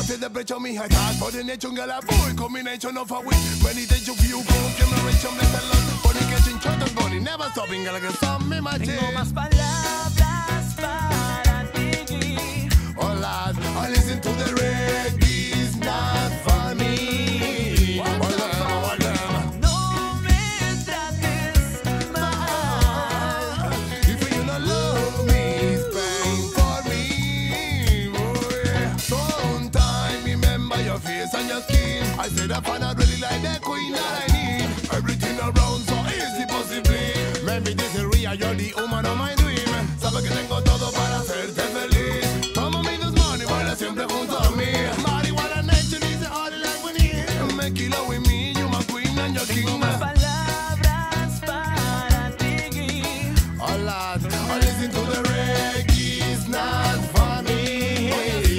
feel the pressure me heart hard. For the nature girl a boy combination of a week. Meditation view, generation bless the love. Fornication, short and bunny, never stopping, girl, I can stop me my Tengo team. más palabras para ti. Oh Lord, I listen to the reggae, it's not for me. Oh Lord, No me trates mal. if you don't love me, it's pain for me. Oh yeah. Sometimes remember your face and your skin. I said I find out really like the queen that I need. Everything around so easy possibly. Maybe this is real, you're the woman of my dream. Sabe que tengo todo para hacerte feliz. Toma mi this money, baila siempre junto a mí. Marihuana nature is the only life we need. Make it love with me, you my queen and your king. Tengo más palabras para ti. Oh Lord, I listen to the reggae, it's not for me.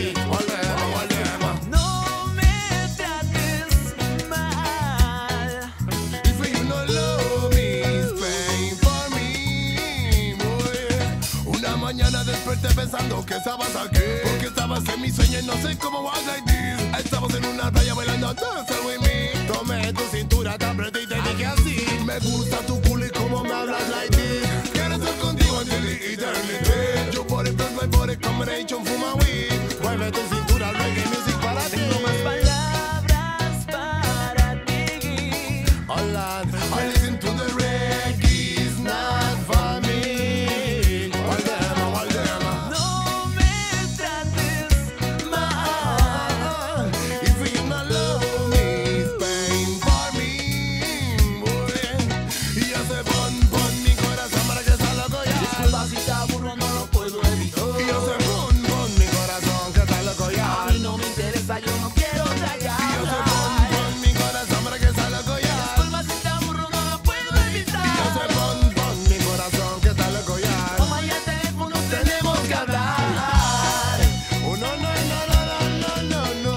No me trates mal. If you no love me, it's pain for me. Boy. Una mañana desperté pensando que estabas aquí, porque estabas en mi sueño y no sé cómo was like this. Estabas en una playa bailando dance with me. Tomé tu cintura, te apreté y te dije así. Me gusta tu culo y cómo me hablas like this. Quiero estar contigo until the eternity. Your body plus my body combination for my weed. Mueve tu cintura, reggae music para ti. Tengo más palabras para ti. Oh Lord, I listen to the reggae, it's not for me. All them. No me trates mal. If you not love me, it's pain for me. Boy. Y hace pon mi corazón para que salga loco ya. Disculpa si te aburro, no lo puedo evitar. Y hace pon mi corazón que está loco ya. A mí no me interesa, yo no quiero Y callar. hace pon mi corazón para que salga loco ya. Disculpa si te aburro, no lo puedo evitar. Y hace pon mi corazón que está loco ya. Toma ya el teléfono, tenemos que hablar. Oh no, no, no, no, no, no, no, no.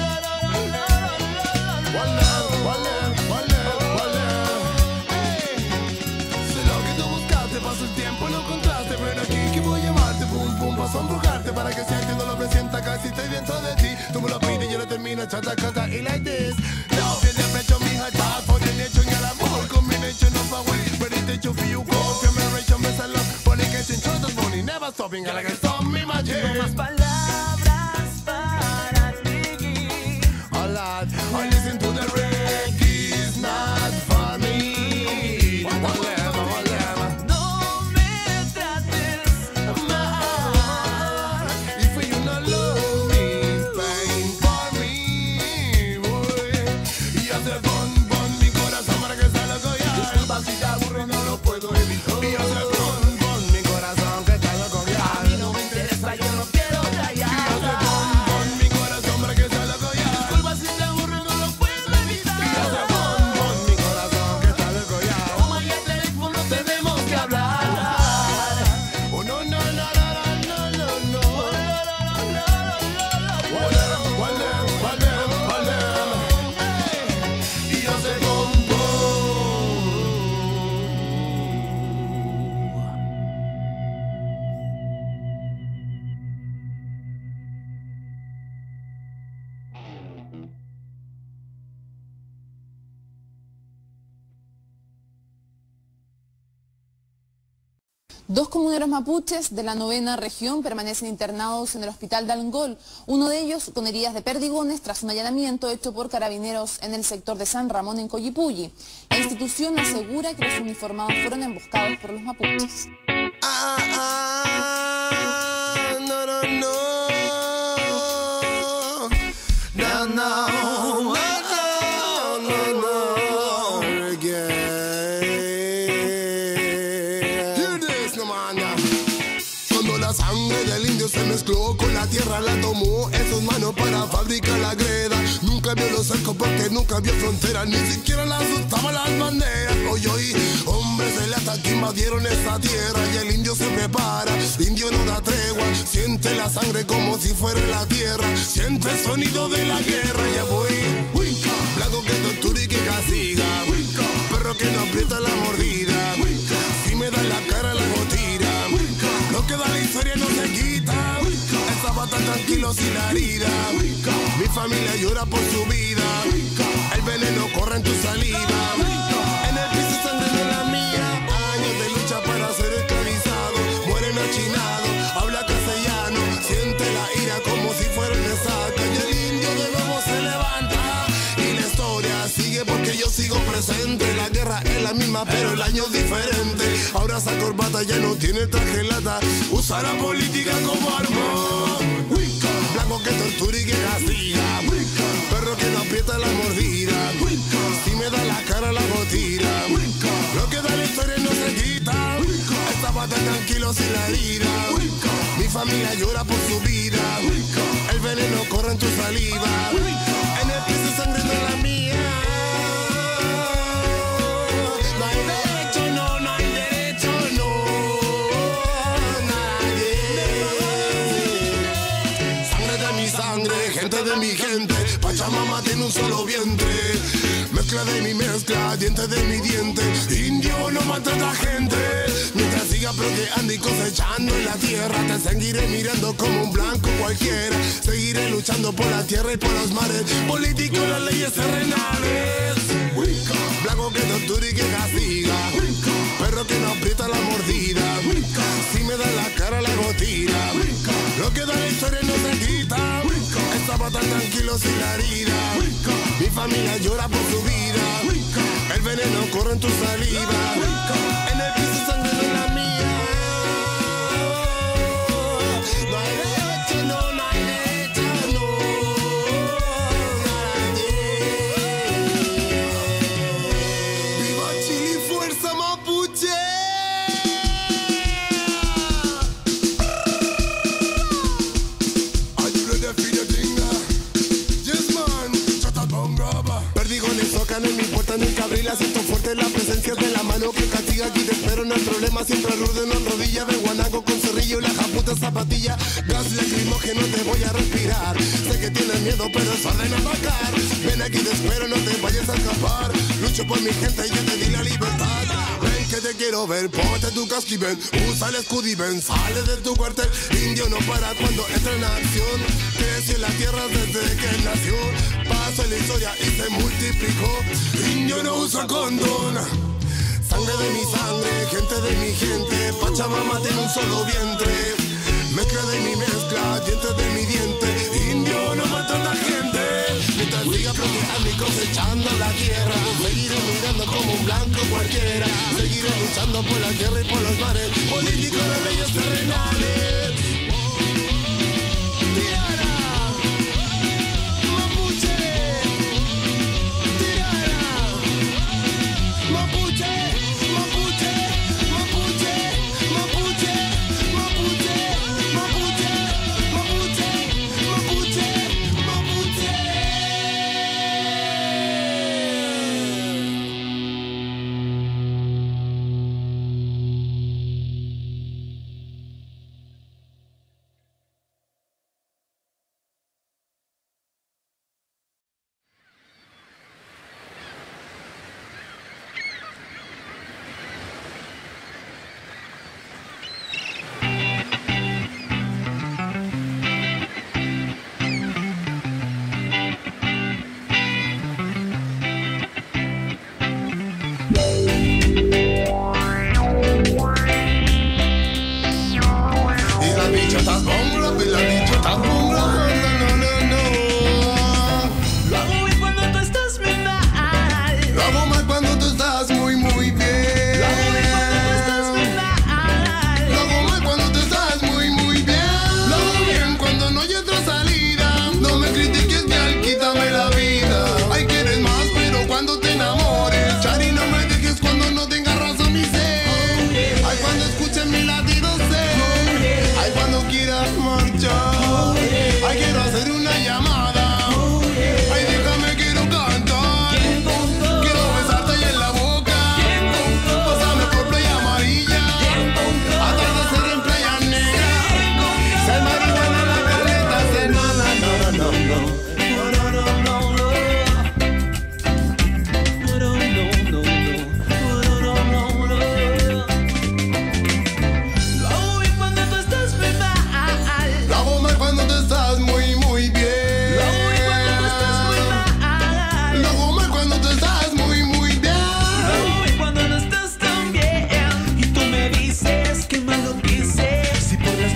Sé lo que tú buscaste, pasó el tiempo, no encontraste. Pero aquí que voy a llamarte, pum pum, paso a embrujarte. Para que sientes, no lo presienta, casi estoy dentro de ti. Tú me lo pides, yo lo termino, chata, canta, y like this. No, feel the pressure, mi heart hard, for the nature, y el amor. Combination of a way, meditation for you, confirmation, best of love. Fornication, short and bunny, never stopping, I like a storm, me my Tengo más chest. palabras para ti. Oh Lord, I listen to the reggae, it's not for me. Whatever. No me trates mal. If you not love me, it's pain for me. Boy. Y hace bon mi corazón para que salga loco ya. Disculpa si te aburro, no lo puedo evitar. Y hace bon mi corazón que está loco A ya. mí no me interesa, yo no quiero Y hace callar. bon mi corazón para que salga loco ya. Disculpa si te aburro, no lo puedo evitar. Y hace bon mi corazón que está loco ya. Toma ya el teléfono, tenemos que hablar. Oh no, no, no, no, no, no, no. Y yo sé bombo. Dos comuneros mapuches de la 9ª región permanecen internados en el hospital de Alangol, uno de ellos con heridas de perdigones tras un allanamiento hecho por carabineros en el sector de San Ramón en Collipulli. La institución asegura que los uniformados fueron emboscados por los mapuches. No, no, no. No, no. No, no, no. Reggae. Hear this, no man. Cuando la sangre del indio se mezcló con la tierra, la tomó en sus manos para fabricar la greda. Nunca vio los cercos porque nunca vio fronteras, ni siquiera le asustaban las banderas. Hoy, hombres de lata que invadieron esta tierra y el indio se prepara. Indio no da tregua, siente la sangre como si fuera la tierra. Siente el sonido de la guerra, ya voy. Blanco que tortura y que castiga, perro que no aprieta la mordida. Si me da la cara la hago tira, lo que da la historia no se quita. Estaba tan tranquilo sin la herida. Mi familia llora por su vida. El veneno corre en tu saliva. En el piso sangre de la mía. Años de lucha para ser esclavizado. Mueren achinados, habla castellano. Siente la ira como si fuera una estaca. Y el indio de nuevo se levanta. Y la historia sigue porque yo sigo presente. La guerra es la misma pero el año es diferente. Ahora esa corbata ya no tiene traje lata. Usa la política como arma. Blanco que tortura y que castiga. Perro que no aprieta la mordida. Si me da la cara la botira. Lo que da la historia no se quita. Estaba tan tranquilo sin la herida. Mi familia llora por su vida. El veneno corre en tu saliva. En el piso sangre de la mía. No hay derecho, no, no hay derecho, no. Nadie. Sangre de mi sangre, gente de mi gente. Pachamama tiene un solo vientre. Mezcla de mi mezcla, diente de mi diente. Indio no maltrata gente. Mientras siga procreando y cosechando en la tierra, te seguiré mirando como un blanco cualquiera. Seguiré luchando por la tierra y por los mares. Político, las leyes terrenales. Blanco que tortura y que castiga. Perro que no aprieta la mordida. Si me da la cara la botira. Lo que da la historia no se quita. Estaba tan tranquilo sin la herida. Mi familia llora por su vida. El veneno corre en tu saliva. En el piso sangre de la mía. No hay derecho, no, no hay derecho, no. Viva Chile, fuerza mapuche. Perdigones tocan en mi puerta, nunca abrí, la siento fuerte la presencia de la mano que castiga. Aquí te espero, no hay problema, siempre ordeno en rodilla. De guanaco con cerrillo y la japuta zapatilla. Gas lacrimógeno te voy a respirar. Sé que tienes miedo pero es orden atacar. Ven aquí te espero, no te vayas a escapar. Lucho por mi gente y yo te di la libertad. Ven que te quiero ver, ponte tu casco y ven. Usa el escudo y ven, sale de tu cuartel. Indio no para cuando entra en acción. Creció en la tierra desde que nació. Pasó en la historia y se multiplicó. Indio no usa condón. Sangre de mi sangre, gente de mi gente. Pachamama tiene un solo vientre. Mezcla de mi mezcla, dientes de mi diente. Indio no maltrata gente. Mientras siga procreando y cosechando la tierra, seguiré mirando como un blanco cualquiera. Seguiré luchando por la tierra y por los mares. Político de leyes terrenales. Tirara, mapuche. Tirara, mapuche, mapuche, mapuche, mapuche, mapuche, mapuche, mapuche, mapuche, mapuche.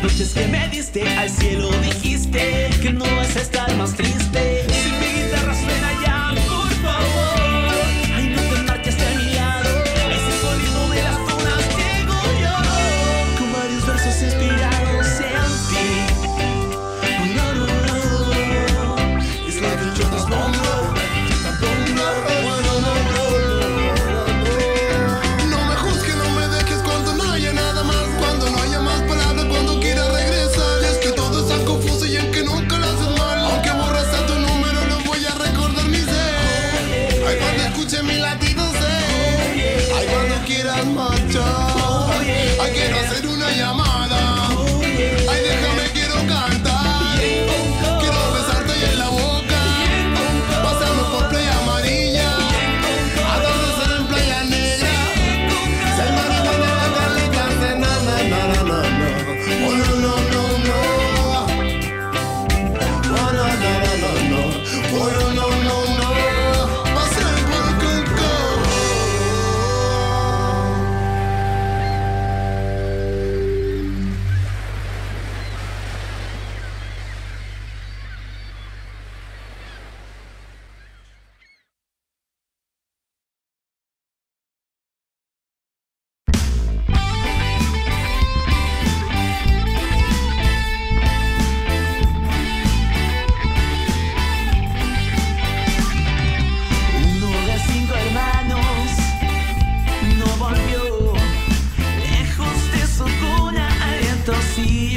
noches que me diste al cielo dijiste que no vas a estar más triste. Si mi guitarra suena ya, por favor, ay, no te marches de mi lado. A ese sonido de las dunas llego yo, con varios versos inspirados en ti. No, no, no, it's like you just don't know. No me juzgues, no me dejes cuando no haya nada más, cuando no haya más palabras, cuando quiera regresar. Es que todo es tan confuso y en que nunca lo haces mal. Aunque borras a tu número, no voy a recordar mi ser. Ay, cuando escuche mi latido sé. Ay, cuando quieras marchar. Ay, quiero hacer una llamada. Ay, déjame, quiero cantar. Quiero besarte ahí en la boca. Pasarme por Playa Amarilla. Atardecer en Playa Negra. Ser marihuana en la Carlita. Na, na, na, na, na, na. Oh, no, no, no, no. Oh, no, no, no, no. Oh, no, no, no, no. Pasar por Cancún. Uno de 5 hermanos no volvió, lejos de su cuna alientosío.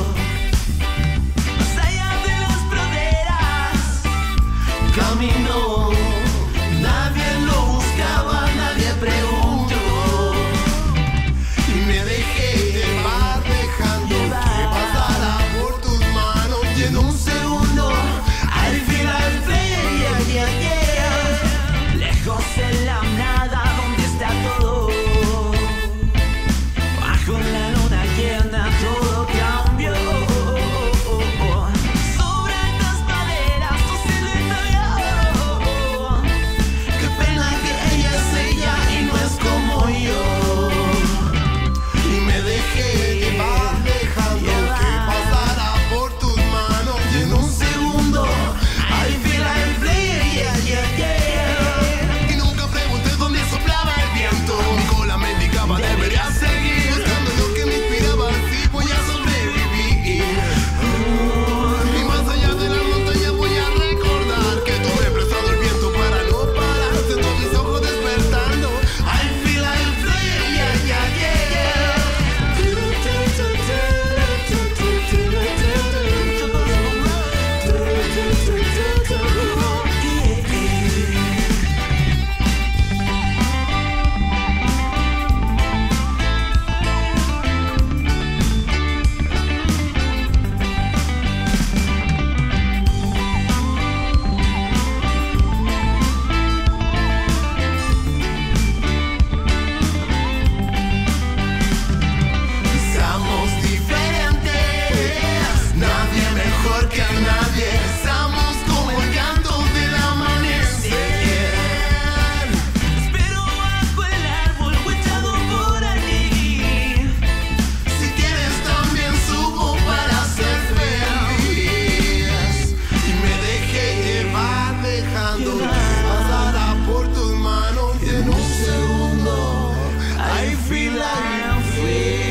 Más allá de las praderas caminó, nadie lo buscaba, nadie preguntó. Y me dejé llevar dejando que pasara por tus manos. Y en un segundo, al final, yeah, yeah, yeah. Lejos en la nada, donde está todo. Bajo la luna llena, todo cambió. Sobre estas maderas, tu silueta vio. Qué pena que ella es ella y no es como yo. Y me dejé llevar dejando que pasara por tus manos. Y en un segundo, I feel I'm playing, yeah, yeah, yeah. Y nunca pregunté dónde soplaba el viento. Mi cola me indicaba debería seguir buscando lo que me inspiraba, así voy a sobrevivir. Y más allá de la montaña voy a recordar que tú me has prestado el viento para no parar. Siento mis ojos despertando. I feel I'm playing, yeah, yeah, yeah. Somos diferentes, nadie mejor que nadie. Somos como el canto del amanecer. Espero bajo el árbol o echado por allí. Si quieres también subo para ser feliz. Y me dejé llevar dejando que pasara por tus manos. Y en un segundo, I feel like I'm free.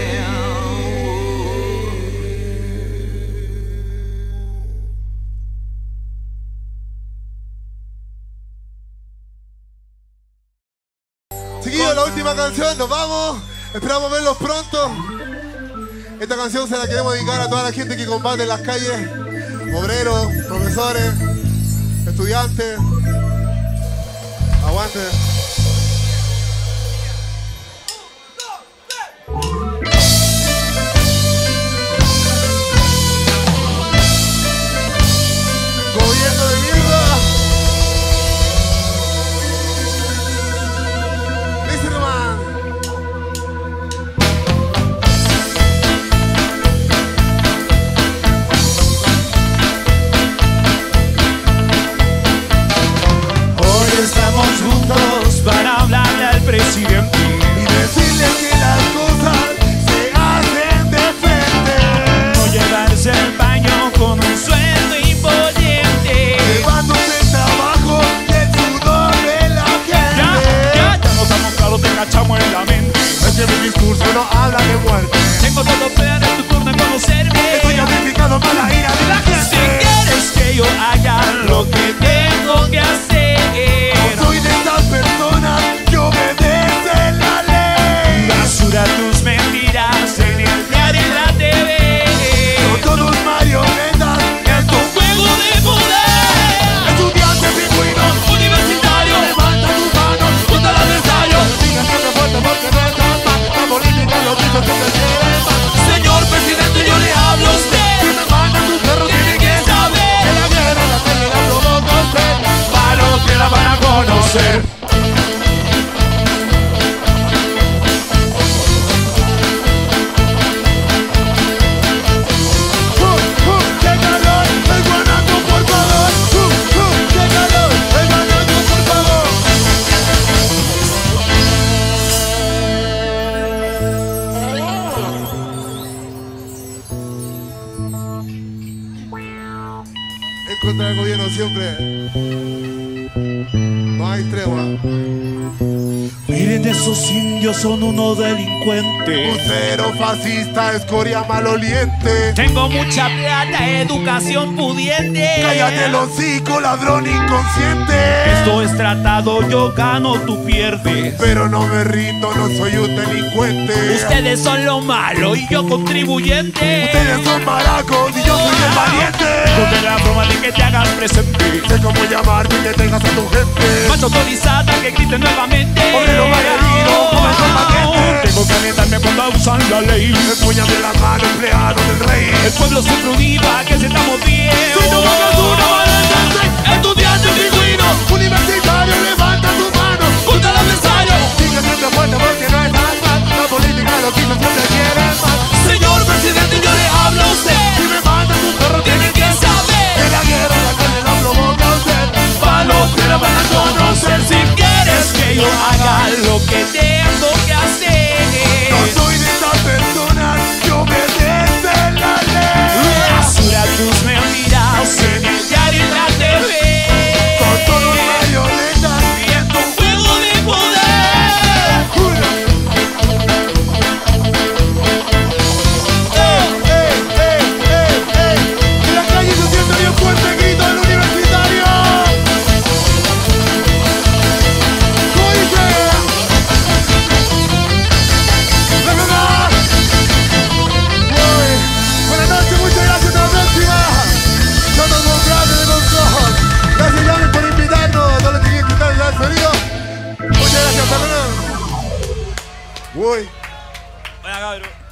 Chiquillos, la última canción, nos vamos. Esperamos verlos pronto. Esta canción se la queremos dedicar a toda la gente que combate en las calles. Obreros, profesores, estudiantes. Aguante. Gobierno de mierda. Listen, man. Hoy estamos juntos En contra del gobierno siempre. No hay tregua. Miren, esos indios son unos delincuentes. Vocero fascista, escoria maloliente. Tengo mucha plata, educación pudiente. Cállate el hocico, ladrón inconsciente. Esto es tratado, yo gano, tú pierdes. Pero no me rindo, no soy un delincuente. Ustedes son lo malo y yo contribuyente. Ustedes son maracos y yo soy el valiente. Porque la broma de que te hagas presente. Sé cómo llamarte y que tengas a tu gente. Macho autorizada que griten nuevamente. Obrero malherido, joven con paquete. Tengo que alentarme cuando abusan la ley. Empuñame la mano, empleado del rey. El pueblo siempre univa, que se estamos bien. Si tú hagas una valente, estudiante pingüino, universitario, levanta tu mano. Junta al adversario. Sigue siendo fuerte porque no es tan mal. La política lo quiso, siempre quiere más. Señor presidente, yo le hablo a usted. Si me mandan un perro, Tienen que saber que la guerra la carne la provoca usted. pa' lo que la van a conocer. Si quieres que yo haga lo que tengo que hacer. No soy de esas personas que obedecen la ley. Basura tus mentiras en el diario y en la TV. Son todos marionetas. Y en tu juego de poder. En la calle se siente bien fuerte el grito del universitario. ¡Oye! ¡La verdad! Uy, buenas noches, muchas gracias, hasta la próxima. Somos un grande de nosotros. Gracias, Llamen, por invitarnos. No les tenía que invitar, ya has venido. Muchas gracias, hasta luego. Uy. Venga, cabrón.